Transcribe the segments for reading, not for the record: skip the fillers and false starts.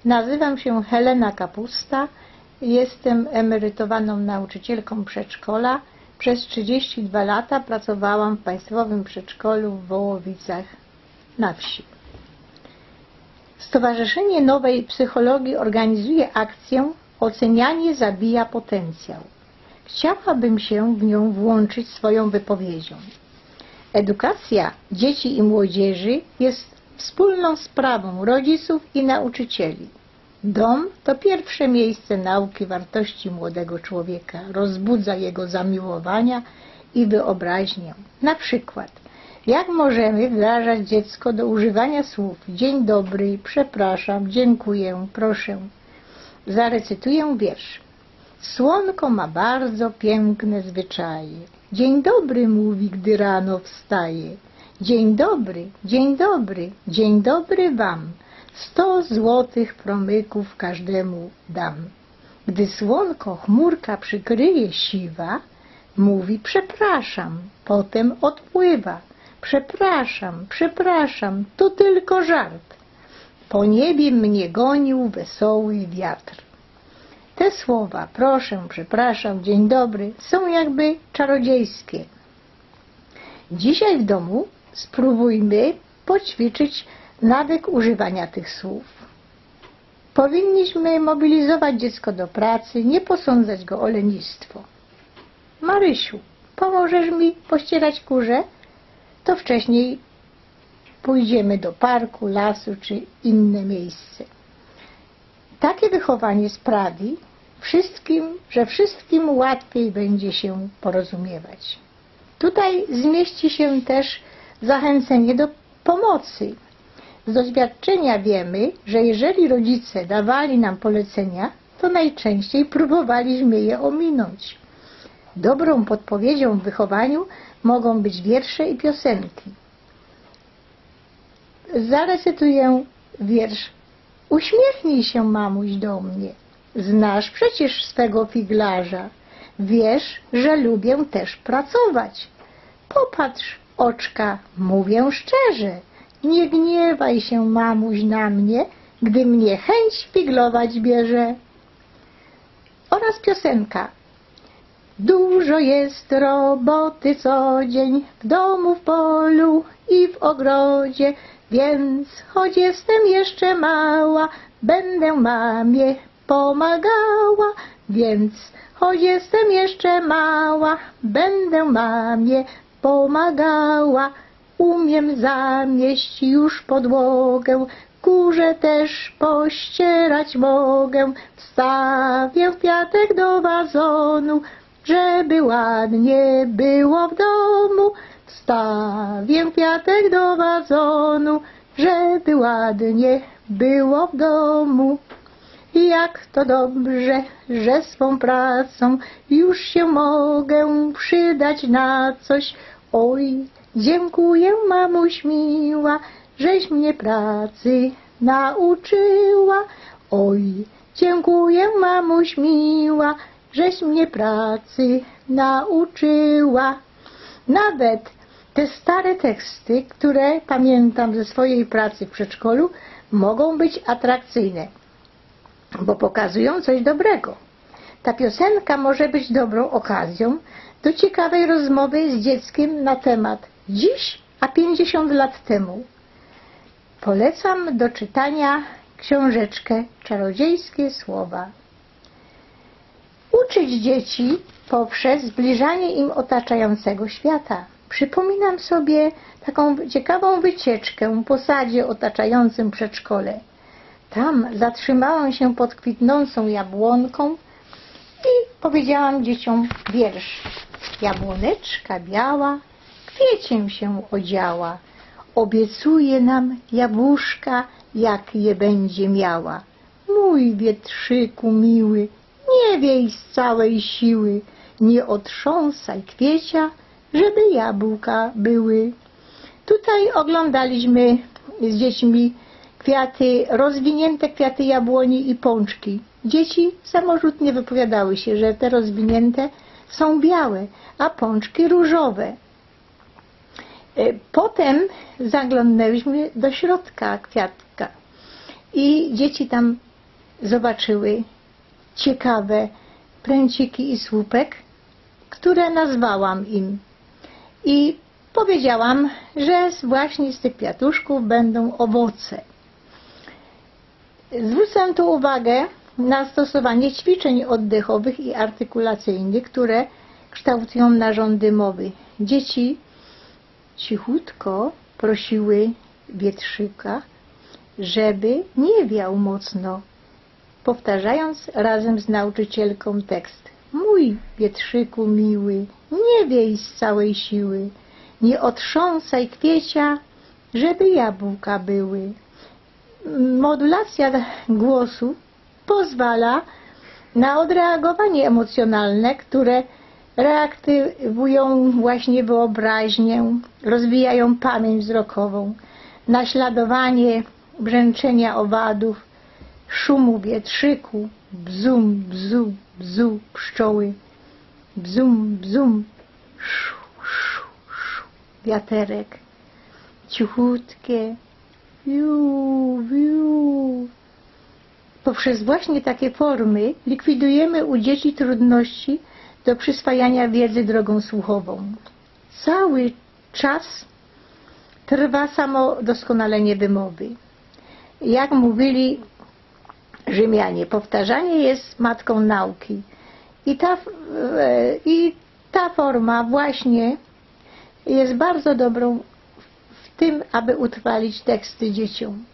Nazywam się Helena Kapusta. Jestem emerytowaną nauczycielką przedszkola. Przez 32 lata pracowałam w Państwowym Przedszkolu w Wołowicach na wsi. Stowarzyszenie Nowej Psychologii organizuje akcję Ocenianie zabija potencjał. Chciałabym się w nią włączyć swoją wypowiedzią. Edukacja dzieci i młodzieży jest wspólną sprawą rodziców i nauczycieli. Dom to pierwsze miejsce nauki wartości młodego człowieka. Rozbudza jego zamiłowania i wyobraźnię. Na przykład, jak możemy wdrażać dziecko do używania słów dzień dobry, przepraszam, dziękuję, proszę. Zarecytuję wiersz. Słonko ma bardzo piękne zwyczaje. Dzień dobry mówi, gdy rano wstaje. Dzień dobry, dzień dobry, dzień dobry wam. 100 złotych promyków każdemu dam. Gdy słonko chmurka przykryje siwa, mówi przepraszam, potem odpływa. Przepraszam, przepraszam, to tylko żart. Po niebie mnie gonił wesoły wiatr. Te słowa, proszę, przepraszam, dzień dobry, są jakby czarodziejskie. Dzisiaj w domu spróbujmy poćwiczyć nawyk używania tych słów. Powinniśmy mobilizować dziecko do pracy, nie posądzać go o lenistwo. Marysiu, pomożesz mi pościerać kurze? To wcześniej pójdziemy do parku, lasu czy inne miejsce. Takie wychowanie sprawi że wszystkim łatwiej będzie się porozumiewać. Tutaj zmieści się też zachęcenie do pomocy. Z doświadczenia wiemy, że jeżeli rodzice dawali nam polecenia, to najczęściej próbowaliśmy je ominąć. Dobrą podpowiedzią w wychowaniu mogą być wiersze i piosenki. Zarecytuję wiersz. Uśmiechnij się, mamuś, do mnie. Znasz przecież swego figlarza. Wiesz, że lubię też pracować. Popatrz, oczka, mówię szczerze. Nie gniewaj się, mamuś, na mnie, gdy mnie chęć figlować bierze. Oraz piosenka. Dużo jest roboty co dzień w domu, w polu i w ogrodzie, więc choć jestem jeszcze mała, będę mamie pomagała. Więc choć jestem jeszcze mała, będę mamie pomagała. Umiem zamieść już podłogę, kurze też pościerać mogę. Wstawię kwiatek do wazonu, żeby ładnie było w domu. Wstawię kwiatek do wazonu, żeby ładnie było w domu. Jak to dobrze, że swą pracą już się mogę przydać na coś. Oj, dziękuję, mamuś miła, żeś mnie pracy nauczyła. Oj, dziękuję, mamuś miła, żeś mnie pracy nauczyła. Nawet te stare teksty, które pamiętam ze swojej pracy w przedszkolu, mogą być atrakcyjne, bo pokazują coś dobrego. Ta piosenka może być dobrą okazją do ciekawej rozmowy z dzieckiem na temat dziś, a 50 lat temu. Polecam do czytania książeczkę Czarodziejskie słowa. Uczyć dzieci poprzez zbliżanie im otaczającego świata. Przypominam sobie taką ciekawą wycieczkę po sadzie otaczającym przedszkole. Tam zatrzymałam się pod kwitnącą jabłonką i powiedziałam dzieciom wiersz. Jabłoneczka biała, kwieciem się odziała. Obiecuje nam jabłuszka, jak je będzie miała. Mój wietrzyku miły, nie wiej z całej siły, nie otrząsaj kwiecia, żeby jabłka były. Tutaj oglądaliśmy z dziećmi kwiaty, rozwinięte kwiaty jabłoni i pączki. Dzieci samorzutnie wypowiadały się, że te rozwinięte są białe, a pączki różowe. Potem zaglądnęliśmy do środka kwiatka i dzieci tam zobaczyły ciekawe pręciki i słupek, które nazwałam im. I powiedziałam, że właśnie z tych kwiatuszków będą owoce. Zwrócę tu uwagę na stosowanie ćwiczeń oddechowych i artykulacyjnych, które kształtują narządy mowy. Dzieci cichutko prosiły wietrzyka, żeby nie wiał mocno, powtarzając razem z nauczycielką tekst. Mój wietrzyku miły, nie wiej z całej siły, nie otrząsaj kwiecia, żeby jabłka były. Modulacja głosu pozwala na odreagowanie emocjonalne, które reaktywują właśnie wyobraźnię, rozwijają pamięć wzrokową, naśladowanie brzęczenia owadów, szumu wietrzyku, bzum, bzu, bzu, pszczoły, bzum, bzum, szu, szu, szu, wiaterek, cichutkie, wiu, wiu. Poprzez właśnie takie formy likwidujemy u dzieci trudności do przyswajania wiedzy drogą słuchową. Cały czas trwa samo doskonalenie wymowy. Jak mówili Rzymianie, powtarzanie jest matką nauki. I ta forma właśnie jest bardzo dobrą w tym, aby utrwalić teksty dzieciom.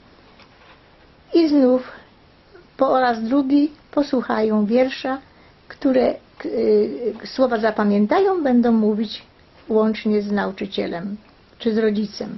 I znów po raz drugi posłuchają wiersza, które słowa zapamiętają, będą mówić łącznie z nauczycielem czy z rodzicem.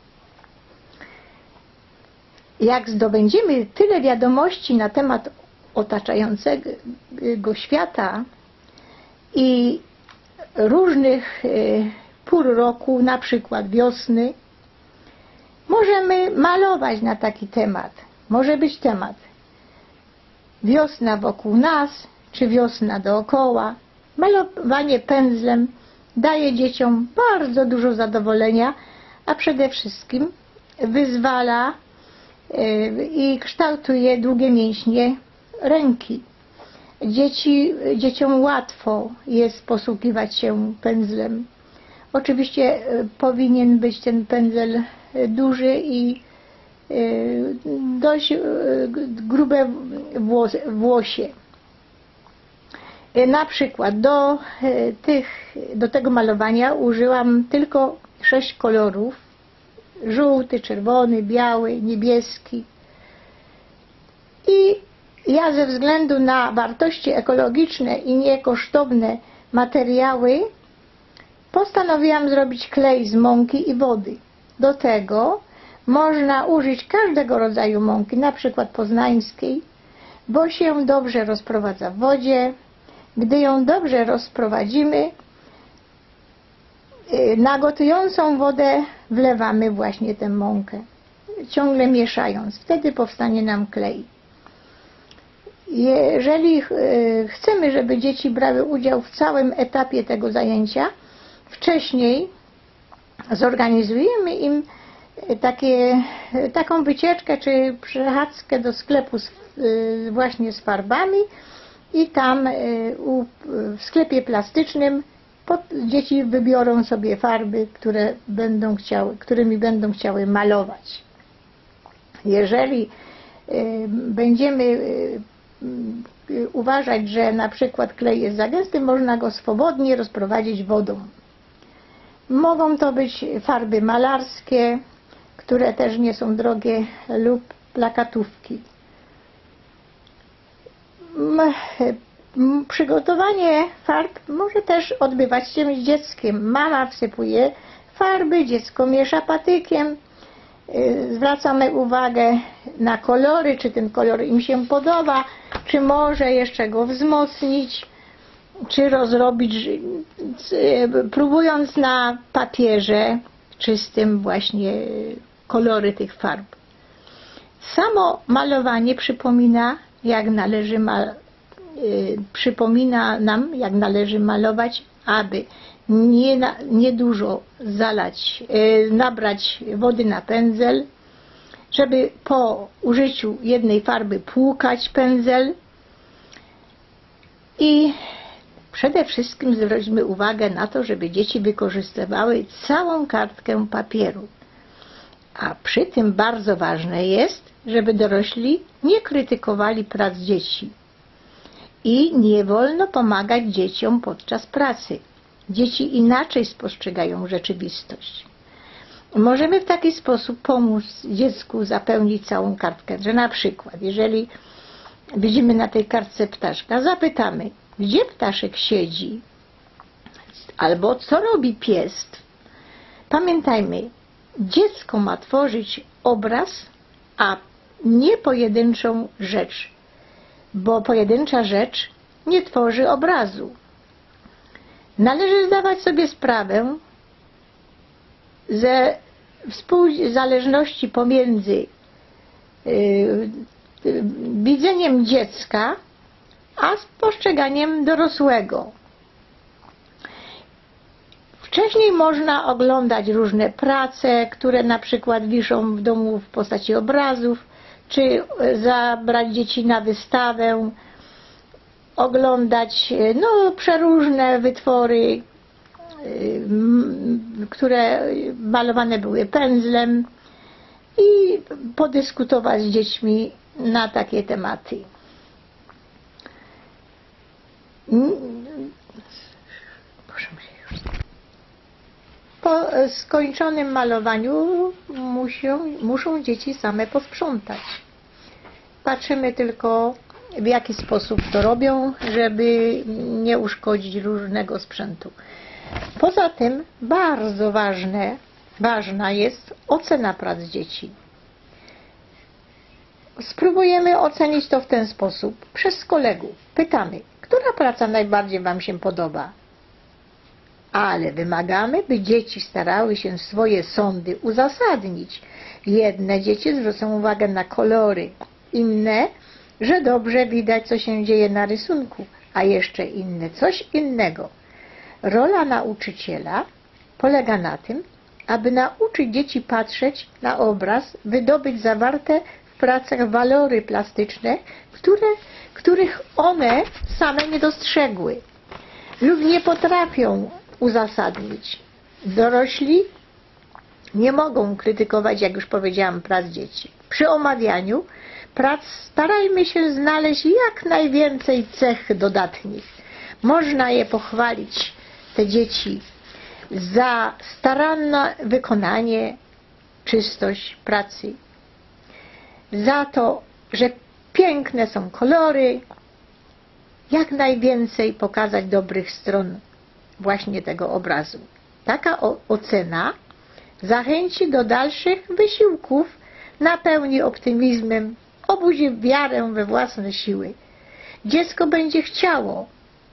Jak zdobędziemy tyle wiadomości na temat otaczającego świata i różnych pór roku, na przykład wiosny, możemy malować na taki temat. Może być temat wiosna wokół nas, czy wiosna dookoła. Malowanie pędzlem daje dzieciom bardzo dużo zadowolenia, a przede wszystkim wyzwala i kształtuje długie mięśnie ręki. Dzieciom łatwo jest posługiwać się pędzlem. Oczywiście powinien być ten pędzel duży i dość grube włosie. Na przykład do tego malowania użyłam tylko 6 kolorów: żółty, czerwony, biały, niebieski. I ja ze względu na wartości ekologiczne i niekosztowne materiały postanowiłam zrobić klej z mąki i wody. Do tego można użyć każdego rodzaju mąki, na przykład poznańskiej, bo się dobrze rozprowadza w wodzie. Gdy ją dobrze rozprowadzimy, na gotującą wodę wlewamy właśnie tę mąkę, ciągle mieszając. Wtedy powstanie nam klej. Jeżeli chcemy, żeby dzieci brały udział w całym etapie tego zajęcia, wcześniej zorganizujemy im taką wycieczkę czy przechadzkę do sklepu właśnie z farbami i tam w sklepie plastycznym dzieci wybiorą sobie farby, którymi będą chciały malować. Jeżeli będziemy uważać, że na przykład klej jest za gęsty, można go swobodnie rozprowadzić wodą. Mogą to być farby malarskie, które też nie są drogie, lub plakatówki. Przygotowanie farb może też odbywać się z dzieckiem. Mama wsypuje farby, dziecko miesza patykiem. Zwracamy uwagę na kolory, czy ten kolor im się podoba, czy może jeszcze go wzmocnić, czy rozrobić, próbując na papierze czystym właśnie kolory tych farb. Samo malowanie przypomina nam, jak należy malować, aby nie dużo nabrać wody na pędzel, żeby po użyciu jednej farby płukać pędzel i przede wszystkim zwróćmy uwagę na to, żeby dzieci wykorzystywały całą kartkę papieru. A przy tym bardzo ważne jest, żeby dorośli nie krytykowali prac dzieci. I nie wolno pomagać dzieciom podczas pracy. Dzieci inaczej spostrzegają rzeczywistość. Możemy w taki sposób pomóc dziecku zapełnić całą kartkę, że na przykład, jeżeli widzimy na tej kartce ptaszka, zapytamy, gdzie ptaszek siedzi, albo co robi pies. Pamiętajmy, dziecko ma tworzyć obraz, a nie pojedynczą rzecz, bo pojedyncza rzecz nie tworzy obrazu. Należy zdawać sobie sprawę ze współzależności pomiędzy widzeniem dziecka a spostrzeganiem dorosłego. Wcześniej można oglądać różne prace, które na przykład wiszą w domu w postaci obrazów, czy zabrać dzieci na wystawę, oglądać przeróżne wytwory, które malowane były pędzlem i podyskutować z dziećmi na takie tematy. Po skończonym malowaniu muszą dzieci same posprzątać. Patrzymy tylko, w jaki sposób to robią, żeby nie uszkodzić różnego sprzętu. Poza tym bardzo ważna jest ocena prac dzieci. Spróbujemy ocenić to w ten sposób. Przez kolegów pytamy, która praca najbardziej Wam się podoba? Ale wymagamy, by dzieci starały się swoje sądy uzasadnić. Jedne dzieci zwrócą uwagę na kolory, inne, że dobrze widać, co się dzieje na rysunku, a jeszcze inne coś innego. Rola nauczyciela polega na tym, aby nauczyć dzieci patrzeć na obraz, wydobyć zawarte w pracach walory plastyczne, których one same nie dostrzegły lub nie potrafią uzasadnić. Dorośli nie mogą krytykować, jak już powiedziałam, prac dzieci. Przy omawianiu prac starajmy się znaleźć jak najwięcej cech dodatnich. Można je pochwalić, te dzieci, za staranne wykonanie, czystość pracy, za to, że piękne są kolory, jak najwięcej pokazać dobrych stron właśnie tego obrazu. Taka ocena zachęci do dalszych wysiłków, napełni optymizmem, obudzi wiarę we własne siły. Dziecko będzie chciało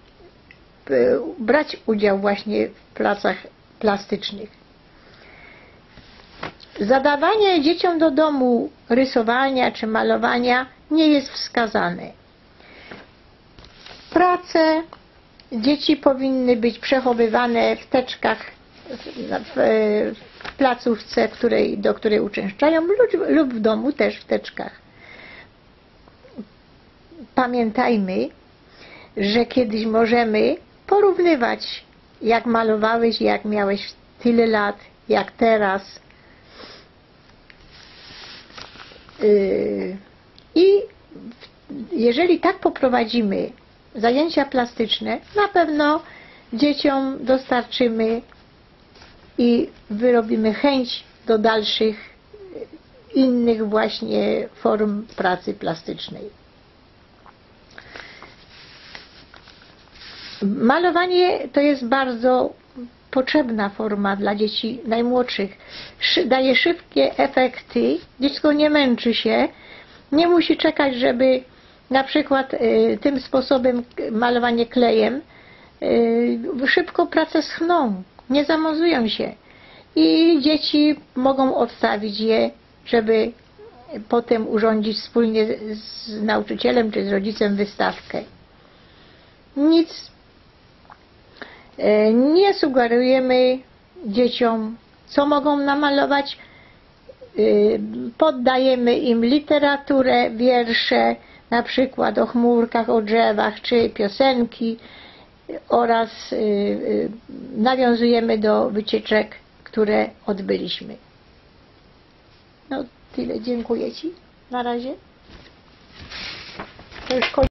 brać udział właśnie w pracach plastycznych. Zadawanie dzieciom do domu rysowania czy malowania nie jest wskazane. Prace dzieci powinny być przechowywane w teczkach w placówce, do której uczęszczają, lub w domu też w teczkach. Pamiętajmy, że kiedyś możemy porównywać, jak malowałeś, jak miałeś tyle lat, jak teraz. I jeżeli tak poprowadzimy zajęcia plastyczne, na pewno dzieciom dostarczymy i wyrobimy chęć do dalszych, innych właśnie form pracy plastycznej. Malowanie to jest bardzo potrzebna forma dla dzieci najmłodszych. Daje szybkie efekty, dziecko nie męczy się, nie musi czekać, żeby na przykład tym sposobem malowanie klejem szybko prace schną, nie zamazują się i dzieci mogą odstawić je, żeby potem urządzić wspólnie z nauczycielem czy z rodzicem wystawkę. Nic nie sugerujemy dzieciom, co mogą namalować. Poddajemy im literaturę, wiersze, na przykład o chmurkach, o drzewach, czy piosenki, oraz nawiązujemy do wycieczek, które odbyliśmy. No tyle, dziękuję Ci. Na razie. To już